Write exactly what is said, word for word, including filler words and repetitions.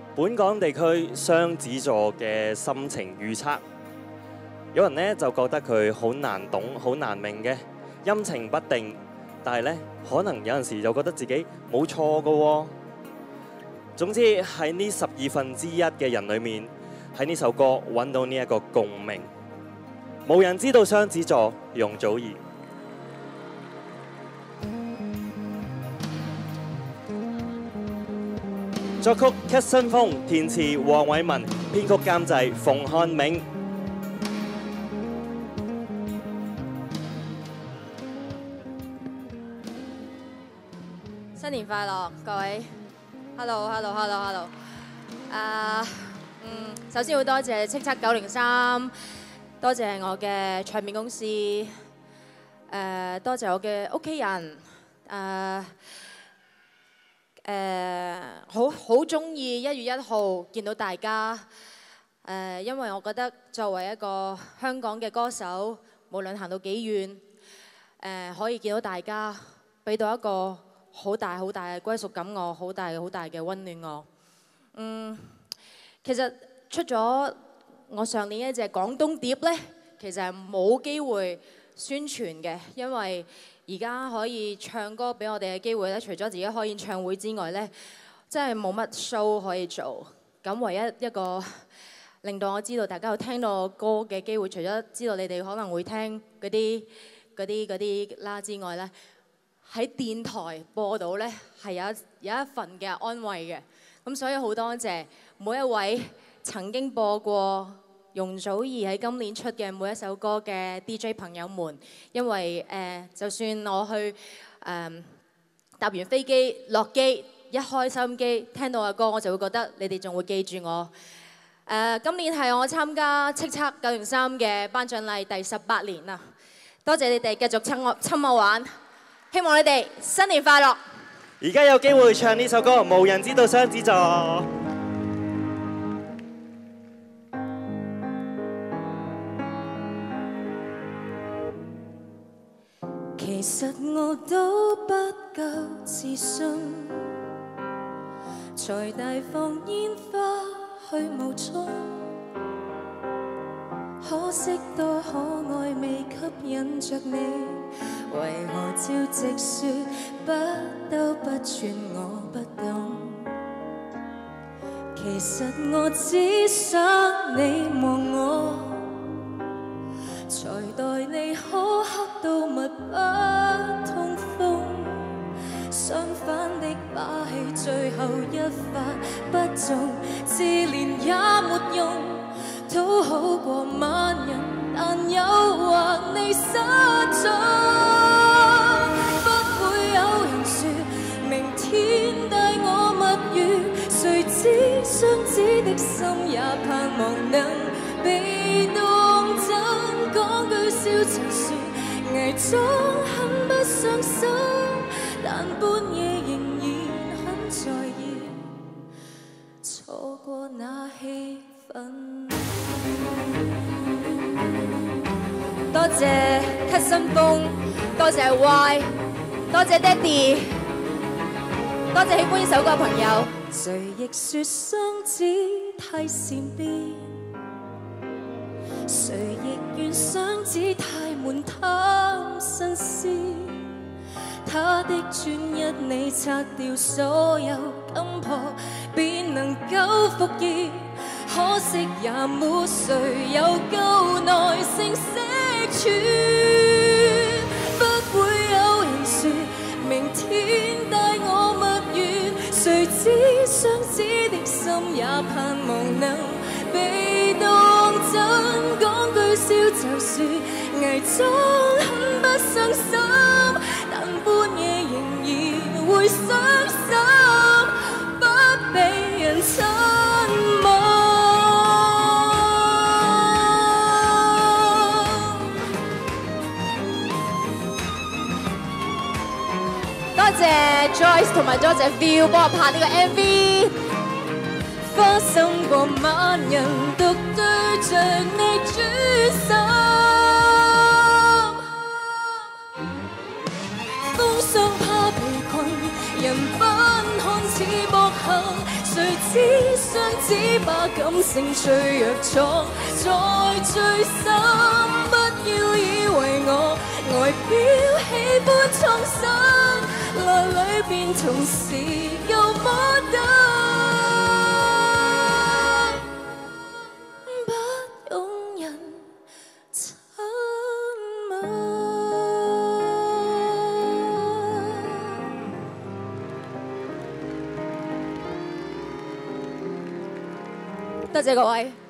本港地區雙子座嘅心情預測，有人呢就覺得佢好難懂、好難明嘅，陰晴不定。但係呢，可能有陣時就覺得自己冇錯㗎喎。總之喺呢十二分之一嘅人裏面，喺呢首歌揾到呢一個共鳴。無人知道雙子座，容祖兒。作曲咳新風，填詞黃偉文，編曲監製馮漢銘。 新年快樂，各位 ！Hello，Hello，Hello，Hello。啊，嗯，首先好多謝叱咤九零三，多謝我嘅唱片公司，誒、呃，多謝我嘅屋企人，誒、呃。誒好好中意一月一號見到大家，誒、呃，因為我覺得作為一個香港嘅歌手，無論行到幾遠，誒、呃、可以見到大家，俾到一個好大好大嘅歸屬感我，好大好大嘅溫暖我。嗯，其實出咗我上年一隻廣東碟呢，其實係冇機會宣傳嘅，因為而家可以唱歌俾我哋嘅機會咧，除咗自己開演唱會之外咧，真係冇乜 show 可以做。咁唯一一個令到我知道大家有聽到我歌嘅機會，除咗知道你哋可能會聽嗰啲嗰啲嗰啲啦之外咧，喺電台播到咧係有有一份嘅安慰嘅。咁所以好多謝每一位曾經播過容祖兒喺今年出嘅每一首歌嘅 D J 朋友們，因為誒、呃，就算我去誒、呃、搭完飛機落機，一開收音機聽到嘅歌，我就會覺得你哋仲會記住我。誒、呃，今年係我參加叱咤九零三嘅頒獎禮第十八年啦，多謝你哋繼續親我親我玩，希望你哋新年快樂。 而家有機會唱呢首歌《無人知道雙子座》。 其實我都不夠自信，才大放煙花去冒充。可惜多可愛未吸引着你，為何照直說不兜不轉我不懂。其實我只想你望我，才待你苛刻到密不通風，相反的把戲最後一發不中，自憐也沒用，討好過萬人，但誘惑你失蹤。不會有人說明天帶我蜜月，誰知雙子的心也盼望能被當真。講句笑陳説，偽裝很不傷心，但半夜仍然很在意，錯過那氣氛。 多謝咳新風，多謝 Y， 多謝爹哋，多謝喜歡呢首歌嘅朋友。 誰亦說雙子太善變，誰亦怨雙子太悶貪新鮮，他的專一你拆掉所有金箔，便能夠復燃。可惜也沒誰有夠耐性識穿，不會有人說明天帶我蜜月，誰知雙子的心也盼望能被當真。講句笑就說偽裝很不傷心，但半夜仍然會傷心，不被人親吻。 多謝 Joyce 同埋多謝 Phil 幫我拍呢個 M V。 花心過萬人，獨對着你專心。風霜怕被困，人不看似薄幸，誰只雙只把感性脆弱藏在最深，不要以為我外表喜歡創新，內裏便同時又摩登，不懂人親吻。多謝各位。